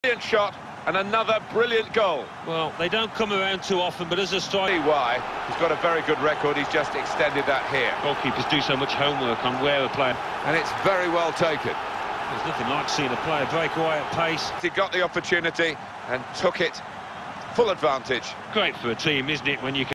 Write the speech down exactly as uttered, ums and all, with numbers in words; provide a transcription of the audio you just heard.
Brilliant shot and another brilliant goal. Well, they don't come around too often, but as a striker... See why. He's got a very good record, he's just extended that here. Goalkeepers do so much homework on where a player... And it's very well taken. There's nothing like seeing a player break away at pace. He got the opportunity and took it full advantage. Great for a team, isn't it, when you can...